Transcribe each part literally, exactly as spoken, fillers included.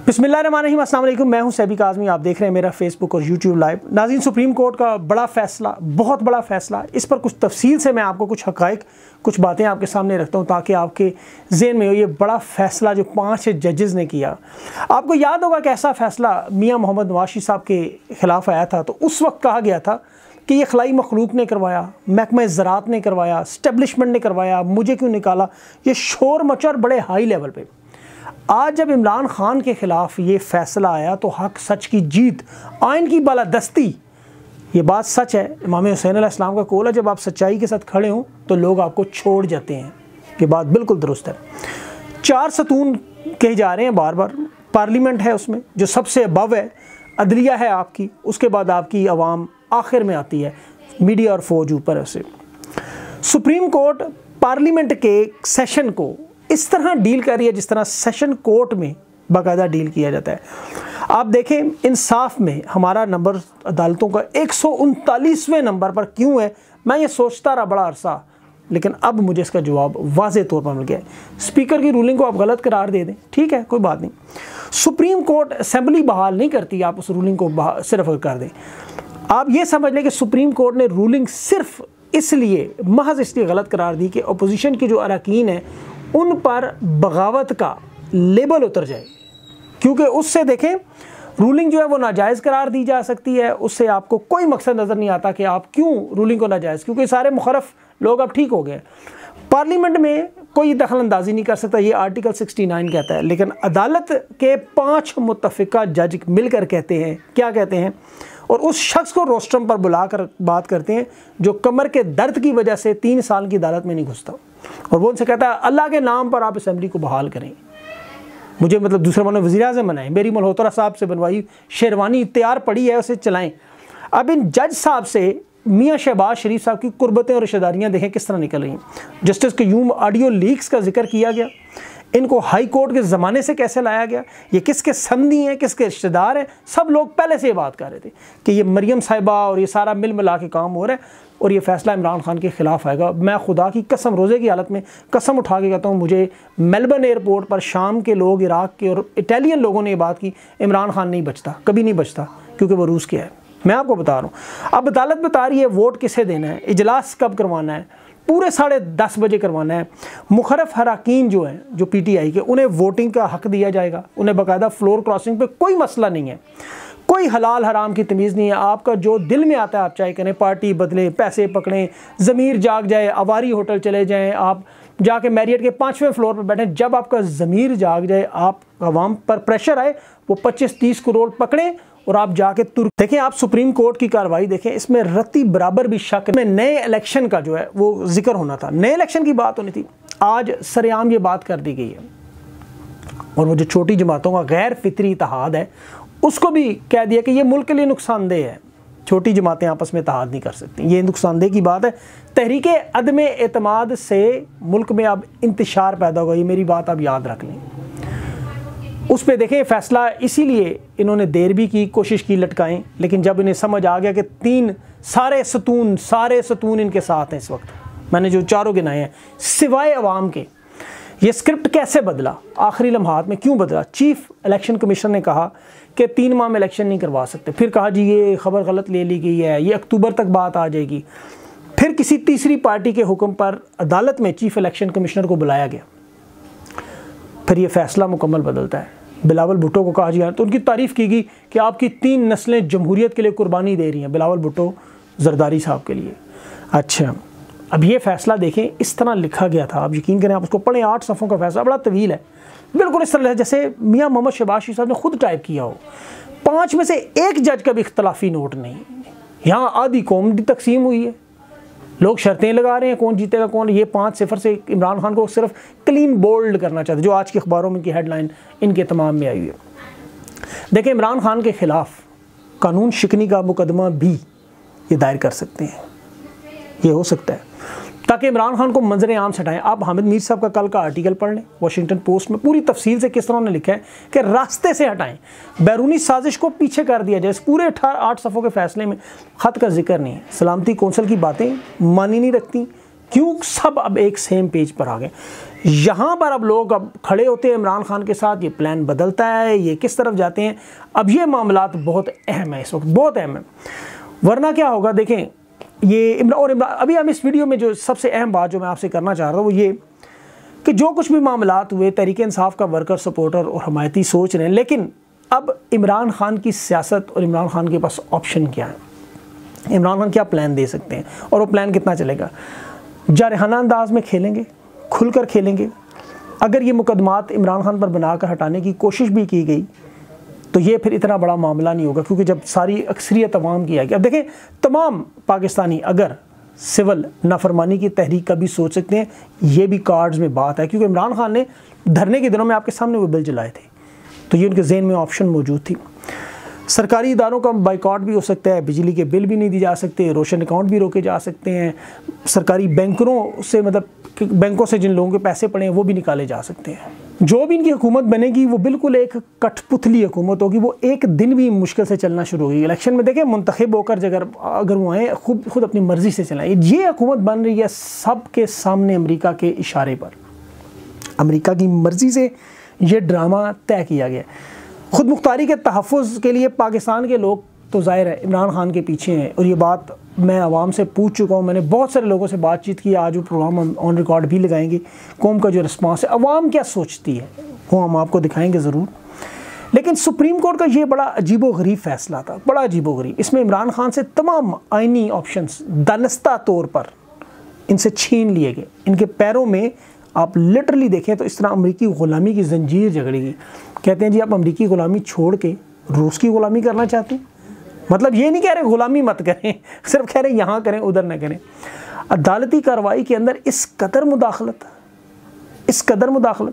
बिस्मिल्लाहिर्रहमानिर्रहीम, अस्सलाम वालेकुम। मैं हूं सैबी काज़मी, आप देख रहे हैं मेरा फेसबुक और यूट्यूब लाइव। नाज़रीन, सुप्रीम कोर्ट का बड़ा फ़ैसला, बहुत बड़ा फ़ैसला, इस पर कुछ तफसील से मैं आपको कुछ हक़ाइक़, कुछ बातें आपके सामने रखता हूं ताकि आपके ज़हन में हो ये बड़ा फ़ैसला जो पाँच जजेस ने किया। आपको याद होगा कि ऐसा फ़ैसला मियाँ मोहम्मद नवाज़ साहब के ख़िलाफ़ आया था, तो उस वक्त कहा गया था कि ये खलाई मखलूक ने करवाया, महकमा ज़राअत ने करवाया, इस्टेब्लिशमेंट ने करवाया, मुझे क्यों निकाला, ये शोर मचा और बड़े हाई लेवल पे। आज जब इमरान खान के ख़िलाफ़ ये फ़ैसला आया तो हक सच की जीत, आइन की बालादस्ती, ये बात सच है। इमाम हुसैन अलैहिस्सलाम का कौल है, जब आप सच्चाई के साथ खड़े हों तो लोग आपको छोड़ जाते हैं। ये बात बिल्कुल दुरुस्त है। चार सतून कहे जा रहे हैं बार बार। पार्लियामेंट है उसमें जो सबसे अबव है, अदलिया है आपकी, उसके बाद आपकी आवाम आखिर में आती है, मीडिया और फौज ऊपर है उसे। सुप्रीम कोर्ट पार्लियामेंट के सेशन को इस तरह डील कर रही है जिस तरह सेशन कोर्ट में बाकायदा डील किया जाता है। आप देखें, इंसाफ में हमारा नंबर अदालतों का एक सौ उनतालीसवें नंबर पर क्यों है, मैं ये सोचता रहा बड़ा अरसा, लेकिन अब मुझे इसका जवाब वाज़े तौर पर मिल गया है। स्पीकर की रूलिंग को आप गलत करार दे दें, ठीक है, कोई बात नहीं। सुप्रीम कोर्ट असेंबली बहाल नहीं करती, आप उस रूलिंग को सिर्फ कर दें। आप ये समझ लें कि सुप्रीम कोर्ट ने रूलिंग सिर्फ इसलिए, महज इसलिए गलत करार दी कि अपोजिशन के जो अरकान हैं उन पर बगावत का लेबल उतर जाए, क्योंकि उससे देखें रूलिंग जो है वो नाजायज़ करार दी जा सकती है। उससे आपको कोई मकसद नज़र नहीं आता कि आप क्यों रूलिंग को नाजायज़, क्योंकि सारे मुखरफ लोग अब ठीक हो गए। पार्लियामेंट में कोई दखल अंदाजी नहीं कर सकता, ये आर्टिकल सिक्सटी नाइन कहता है, लेकिन अदालत के पाँच मुत्तफ़िका जज मिलकर कहते हैं, क्या कहते हैं, और उस शख्स को रोस्ट्रम पर बुलाकर बात करते हैं जो कमर के दर्द की वजह से तीन साल की अदालत में नहीं घुसता, और वो उनसे कहता है अल्लाह के नाम पर आप असेंबली को बहाल करें। मुझे मतलब दूसरे मानो वज़ीर आज़म बनाएं, मेरी मल्होत्रा साहब से बनवाई शेरवानी तैयार पड़ी है, उसे चलाएं। अब इन जज साहब से मियाँ शहबाज शरीफ साहब की कुर्बतें और रिश्तेदारियाँ देखें किस तरह निकल रही हैं। जस्टिस क्यूम ऑडियो लीक्स का जिक्र किया गया, इनको हाई कोर्ट के ज़माने से कैसे लाया गया, ये किसके समधी हैं, किसके रिश्तेदार हैं, सब लोग पहले से ये बात कर रहे थे कि ये मरियम साहिबा और ये सारा मिल मिला के काम हो रहा है और ये फ़ैसला इमरान खान के ख़िलाफ़ आएगा। मैं खुदा की कसम, रोज़े की हालत में कसम उठा के कहता हूँ, मुझे मेलबर्न एयरपोर्ट पर शाम के लोग, इराक़ के और इटालियन लोगों ने ये बात की, इमरान खान नहीं बचता, कभी नहीं बचता, क्योंकि वो रूस के है। मैं आपको बता रहा हूँ। अब अदालत बता रही है वोट किसे देना है, इजलास कब करवाना है, पूरे साढ़े दस बजे करवाना है। मुखरफ अरकान जो हैं, जो पी टी आई के, उन्हें वोटिंग का हक़ दिया जाएगा, उन्हें बाकायदा फ्लोर क्रॉसिंग पे कोई मसला नहीं है, कोई हलाल हराम की तमीज़ नहीं है। आपका जो दिल में आता है आप चाहे करें, पार्टी बदलें, पैसे पकड़ें, ज़मीर जाग जाए, आवारी होटल चले जाएँ, आप जाके मैरियट के पाँचवें फ्लोर पर बैठें, जब आपका ज़मीर जाग जाए, आप आवाम पर प्रेशर आए, वो पच्चीस तीस करोड़ पकड़ें और आप जाके तुर्क देखें। आप सुप्रीम कोर्ट की कार्रवाई देखें, इसमें रत्ती बराबर भी शक में नए इलेक्शन का जो है वो जिक्र होना था, नए इलेक्शन की बात होनी थी, आज सरेआम ये बात कर दी गई है। और वो जो छोटी जमातों का गैर फितरी इत्तेहाद है, उसको भी कह दिया कि ये मुल्क के लिए नुकसानदेह है, छोटी जमातें आपस में इत्तेहाद नहीं कर सकती, ये नुकसानदेह की बात है। तहरीक अदम एतमाद से मुल्क में अब इंतशार पैदा होगा, ये मेरी बात आप याद रख लें। उस पर देखें फ़ैसला, इसीलिए इन्होंने देर भी की, कोशिश की लटकाएं, लेकिन जब इन्हें समझ आ गया कि तीन सारे सतून सारे सतून इनके साथ हैं इस वक्त, मैंने जो चारों गिनाए हैं सिवाय अवाम के, ये स्क्रिप्ट कैसे बदला, आखिरी लम्हात में क्यों बदला। चीफ इलेक्शन कमीशन ने कहा कि तीन माह में इलेक्शन नहीं करवा सकते, फिर कहा जी ये खबर गलत ले ली गई है, ये अक्टूबर तक बात आ जाएगी। फिर किसी तीसरी पार्टी के हुक्म पर अदालत में चीफ इलेक्शन कमिश्नर को बुलाया गया, फिर ये फ़ैसला मुकम्मल बदलता है। बिलावल भुट्टो को कहा गया, तो उनकी तारीफ़ की गई कि आपकी तीन नस्लें जमहूरियत के लिए कुर्बानी दे रही हैं, बिलावल भुट्टो जरदारी साहब के लिए। अच्छा, अब ये फ़ैसला देखें, इस तरह लिखा गया था, आप यकीन करें, आप उसको पढ़ें, आठ सफ़ों का फ़ैसला, बड़ा तवील है, बिल्कुल इस तरह जैसे मियाँ मोहम्मद शहबाज शरीफ साहब ने खुद टाइप किया हो। पाँच में से एक जज का भी इख्तलाफी नोट नहीं, यहाँ आधी कौम की तकसीम हुई है, लोग शर्तें लगा रहे हैं कौन जीतेगा कौन। ये पाँच सिफर से इमरान खान को सिर्फ क्लीन बोल्ड करना चाहते, जो आज की अखबारों में की हेडलाइन इनके तमाम में आई हुई है। देखें, इमरान खान के ख़िलाफ़ कानून शिकनी का मुकदमा भी ये दायर कर सकते हैं, ये हो सकता है, ताकि इमरान खान को मंजर आम से हटाएं। आप हामिद मीर साहब का कल का आर्टिकल पढ़ लें, वाशिंगटन पोस्ट में पूरी तफसील से किस तरह उन्होंने लिखा है कि रास्ते से हटाएं, बैरूनी साजिश को पीछे कर दिया जाए। इस पूरे अठारह आठ सफ़ों के फ़ैसले में ख़त का जिक्र नहीं है, सलामती कौंसल की बातें मानी नहीं रखती, क्यों? सब अब एक सेम पेज पर आ गए। यहाँ पर अब लोग अब खड़े होते हैं इमरान खान के साथ, ये प्लान बदलता है, ये किस तरफ जाते हैं। अब ये मामलात बहुत अहम है, इस वक्त बहुत अहम है। वरना क्या होगा, देखें ये इमरान और इमरान, अभी हम इस वीडियो में जो सबसे अहम बात जो मैं आपसे करना चाह रहा हूँ वो ये कि जो कुछ भी मामलात हुए, तहरीक इंसाफ का वर्कर, सपोर्टर और हमायती सोच रहे हैं, लेकिन अब इमरान खान की सियासत और इमरान खान के पास ऑप्शन क्या है, इमरान खान क्या प्लान दे सकते हैं और वो प्लान कितना चलेगा। जारहाना अंदाज में खेलेंगे, खुलकर खेलेंगे। अगर ये मुकदमात इमरान खान पर बनाकर हटाने की कोशिश भी की गई तो ये फिर इतना बड़ा मामला नहीं होगा, क्योंकि जब सारी अक्सरियत अवाम की आएगी। अब देखें, तमाम पाकिस्तानी अगर सिविल नाफरमानी की तहरीक का भी सोच सकते हैं, ये भी कार्ड्स में बात है, क्योंकि इमरान खान ने धरने के दिनों में आपके सामने वो बिल जलाए थे, तो ये उनके जहन में ऑप्शन मौजूद थी। सरकारी इदारों का बाइकआउट भी हो सकता है, बिजली के बिल भी नहीं दिए जा सकते, रोशन अकाउंट भी रोके जा सकते हैं, सरकारी बैंकरों से, मतलब बैंकों से जिन लोगों के पैसे पड़े हैं वो भी निकाले जा सकते हैं। जो भी इनकी हुकूमत बनेगी वो बिल्कुल एक कठपुतली हुकूमत होगी, वो एक दिन भी मुश्किल से चलना शुरू होगी। इलेक्शन में देखें, मुंतखब होकर अगर अगर वो आए, खुद खुद अपनी मर्ज़ी से चलाएं। ये हुकूमत बन रही है सबके सामने अमेरिका के इशारे पर, अमेरिका की मर्ज़ी से ये ड्रामा तय किया गया। खुद मुख्तारी के तहफ़्फ़ुज़ के लिए पाकिस्तान के लोग तो ज़ाहिर है इमरान खान के पीछे हैं, और ये बात मैं आवाम से पूछ चुका हूँ, मैंने बहुत सारे लोगों से बातचीत की, आज वो प्रोग्राम हम ऑन रिकॉर्ड भी लगाएंगे। कौम का जो रिस्पांस है, आवाम क्या सोचती है, वो हम आपको दिखाएंगे ज़रूर। लेकिन सुप्रीम कोर्ट का ये बड़ा अजीबोगरीब फ़ैसला था, बड़ा अजीबोगरीब। इसमें इमरान खान से तमाम आइनी ऑप्शंस दानिस्ता तौर पर इनसे छीन लिए गए। इनके पैरों में आप लिटरली देखें तो इस तरह अमरीकी ग़ुलामी की जंजीर जकड़ेगी। कहते हैं जी आप अमरीकी ग़ुलामी छोड़ के रूस की ग़ुलामी करना चाहते हैं, मतलब ये नहीं कह रहे ग़ुलामी मत करें, सिर्फ कह रहे यहाँ करें उधर ना करें। अदालती कार्रवाई के अंदर इस कदर मुदाखलत, इस कदर मुदाखलत।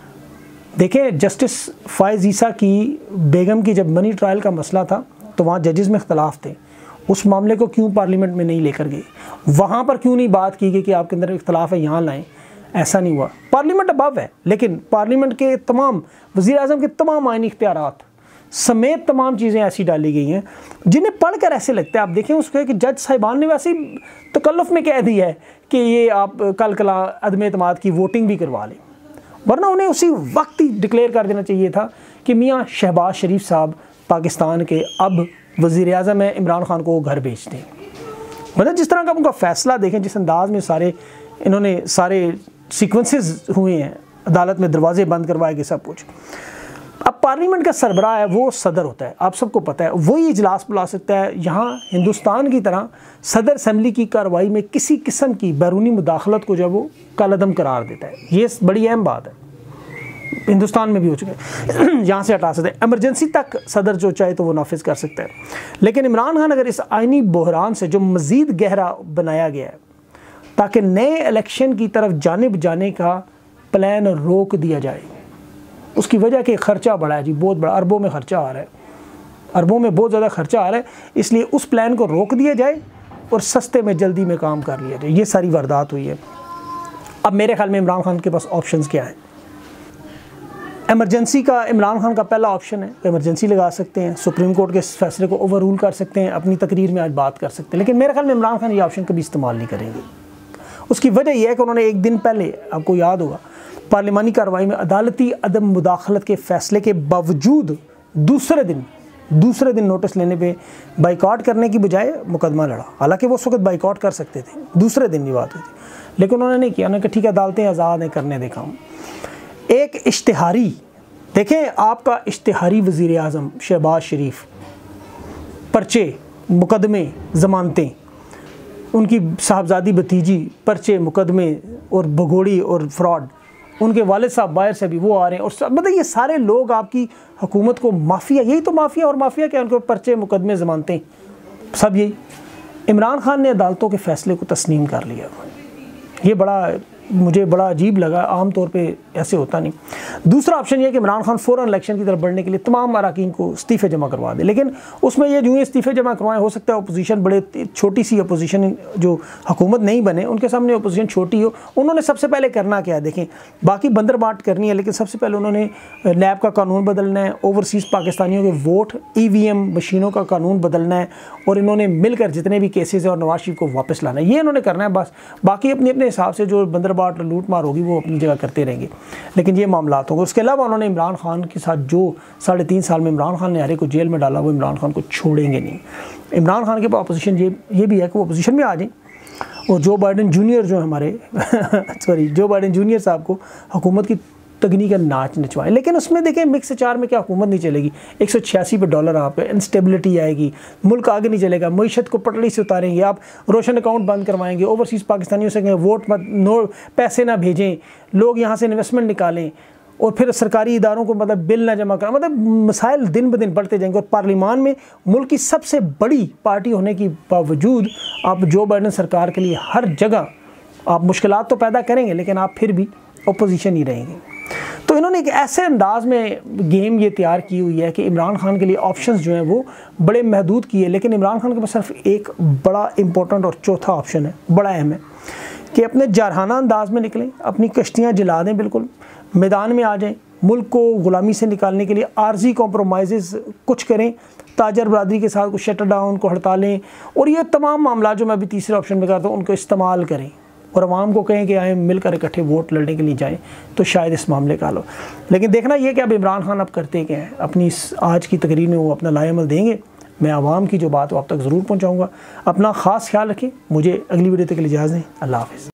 देखें, जस्टिस फ़ाइज़ ईसा की बेगम की जब मनी ट्रायल का मसला था तो वहाँ जजेस में इख्तलाफ थे, उस मामले को क्यों पार्लियामेंट में नहीं लेकर गए, वहाँ पर क्यों नहीं बात की गई कि आपके अंदर इख्तलाफ है यहाँ लाएँ। ऐसा नहीं हुआ। पार्लियामेंट अबव है, लेकिन पार्लियामेंट के तमाम वज़ीर आज़म के तमाम आइनी इख्तियारात समेत तमाम चीज़ें ऐसी डाली गई हैं जिन्हें पढ़कर ऐसे लगता है, आप देखें उसको कि जज साहिबान ने वैसे ही तकल्लुफ़ में कह दिया है कि ये आप कल कला अदम एतमाद की वोटिंग भी करवा लें, वरना उन्हें उसी वक्त ही डिक्लेयर कर देना चाहिए था कि मियाँ शहबाज शरीफ साहब पाकिस्तान के अब वज़ीर आज़म है, इमरान खान को घर भेज दें। मतलब जिस तरह का उनका फ़ैसला देखें, जिस अंदाज़ में सारे इन्होंने सारे सीक्वेंसेस हुए हैं, अदालत में दरवाजे बंद करवाए गए, सब कुछ। अब पार्लियामेंट का सरबराह है वो सदर होता है, आप सबको पता है, वही इजलास बुला सकता है। यहाँ हिंदुस्तान की तरह सदर असम्बली की कार्रवाई में किसी किस्म की बैरूनी मुदाखलत को जब वो कलअदम करार देता है, ये बड़ी अहम बात है, हिंदुस्तान में भी हो चुका है। यहाँ से हटा सकते हैं, एमरजेंसी तक सदर जो चाहे तो वो नाफिज कर सकता है। लेकिन इमरान खान अगर इस आइनी बहरान से जो मज़ीद गहरा बनाया गया है ताकि नए इलेक्शन की तरफ जानिब जाने का प्लान रोक दिया जाए, उसकी वजह कि ख़र्चा बढ़ा है जी, बहुत बड़ा, अरबों में ख़र्चा आ रहा है, अरबों में बहुत ज़्यादा ख़र्चा आ रहा है, इसलिए उस प्लान को रोक दिया जाए और सस्ते में जल्दी में काम कर लिया जाए। ये सारी वारदात हुई है। अब मेरे ख्याल में इमरान खान के पास ऑप्शंस क्या हैं? एमरजेंसी का इमरान खान का पहला ऑप्शन है, एमरजेंसी लगा सकते हैं, सुप्रीम कोर्ट के इस फैसले को ओवर रूल कर सकते हैं, अपनी तकरीर में आज बात कर सकते हैं। लेकिन मेरे ख्याल में इमरान खान ये ऑप्शन कभी इस्तेमाल नहीं करेंगे। उसकी वजह यह है कि उन्होंने एक दिन पहले, आपको याद होगा, पार्लिमानी कार्रवाई में अदालती अदम मुदाखलत के फ़ैसले के बावजूद दूसरे दिन दूसरे दिन नोटिस लेने पे बाइकआउट करने की बजाय मुकदमा लड़ा। हालांकि वो उस वक्त बाइकआउट कर सकते थे, दूसरे दिन की बात हुई थी, लेकिन उन्होंने नहीं किया। उन्होंने कहा ठीक है अदालतें आज़ाद हैं, करने दे काम। एक इश्तिहारी देखें, आपका इश्तिहारी वज़ीर आज़म शहबाज शरीफ, पर्चे, मुकदमे, ज़मानतें, उनकी साहबजादी भतीजी, पर्चे, मुकदमे और भगोड़ी और फ्रॉड, उनके वालिद साहब बाहर से भी वो आ रहे हैं, और मतलब ये सारे लोग आपकी हुकूमत को माफिया, यही तो माफिया, और माफिया क्या, उनके पर्चे, मुकदमे, ज़मानतें, सब यही। इमरान खान ने अदालतों के फ़ैसले को तस्लीम कर लिया। ये बड़ा मुझे बड़ा अजीब लगा, आम तौर पे ऐसे होता नहीं। दूसरा ऑप्शन ये है कि इमरान खान फ़ौरन इलेक्शन की तरफ बढ़ने के लिए तमाम अरकान को इस्तीफ़े जमा करवा दे, लेकिन उसमें ये जो इस्तीफ़े जमा करवाएं, हो सकता है अपोजिशन बड़े छोटी सी अपोजिशन जो हुकूमत नहीं बने उनके सामने अपोजिशन छोटी हो। उन्होंने सबसे पहले करना क्या है, देखें बाकी बंदर बाट करनी है, लेकिन सबसे पहले उन्होंने नैब का कानून बदलना है, ओवरसीज़ पाकिस्तानियों के वोट ई वी एम मशीनों का कानून बदलना है, और इन्होंने मिलकर जितने भी केसेस है और नवाज शरीफ को वापस लाना है, ये इन्होंने करना है बस। बाकी अपने अपने हिसाब से जो बंदर बाट लूट मार होगी वो अपनी जगह करते रहेंगे, लेकिन ये मामला होंगे। उसके अलावा उन्होंने इमरान खान के साथ जो साढ़े तीन साल में इमरान खान ने हर एक को जेल में डाला, वो इमरान खान को छोड़ेंगे नहीं। इमरान खान के पास अपोजिशन ये ये भी है कि वो अपोजिशन में आ जाए और जो बाइडन जूनियर जो हमारे सॉरी जो बाइडन जूनियर साहब को हुकूमत की तकनीक का नाच नचवाएं। लेकिन उसमें देखें मिक्स चार में क्या हुकूमत नहीं चलेगी, एक सौ छियासी पे डॉलर आप इंस्टेबिलिटी आएगी, मुल्क आगे नहीं चलेगा, मईशत को पटड़ी से उतारेंगे, आप रोशन अकाउंट बंद करवाएंगे, ओवरसीज़ पाकिस्तानियों से कहें वोट मत नो पैसे ना भेजें, लोग यहाँ से इन्वेस्टमेंट निकालें, और फिर सरकारी इदारों को मतलब बिल ना जमा करें, मतलब मसाइल दिन ब दिन बढ़ते जाएंगे। और पार्लियामान में मुल्क की सबसे बड़ी पार्टी होने के बावजूद आप जो बाइडन सरकार के लिए हर जगह आप मुश्किलात तो पैदा करेंगे, लेकिन आप फिर भी अपोजिशन ही रहेंगे। तो इन्होंने एक ऐसे अंदाज में गेम ये तैयार की हुई है कि इमरान खान के लिए ऑप्शंस जो हैं वो बड़े महदूद किए, लेकिन इमरान खान के पास सिर्फ एक बड़ा इंपॉर्टेंट और चौथा ऑप्शन है, बड़ा अहम है, कि अपने जारहाना अंदाज में निकलें, अपनी कश्तियाँ जला दें, बिल्कुल मैदान में आ जाएं, मुल्क को ग़ुलामी से निकालने के लिए आर्जी कॉम्प्रोमाइज़ कुछ करें, ताजर बरदरी के साथ कुछ शटर डाउन को हड़तालें, और ये तमाम मामला जो मैं अभी तीसरे ऑप्शन में करता हूँ उनको इस्तेमाल करें, और अवाम को कहें कि आए मिलकर इकट्ठे वोट लड़ने के लिए जाएं, तो शायद इस मामले का हल हो। लेकिन देखना ये कि अब इमरान खान अब करते क्या हैं, अपनी इस आज की तकरीर में वो अपना लाएअमल देंगे। मैं आवाम की जो बात वो आप तक ज़रूर पहुँचाऊँगा। अपना ख़ास ख्याल रखें। मुझे अगली वीडियो तक के लिए इजाज़त दें। अल्लाह हाफ़िज़।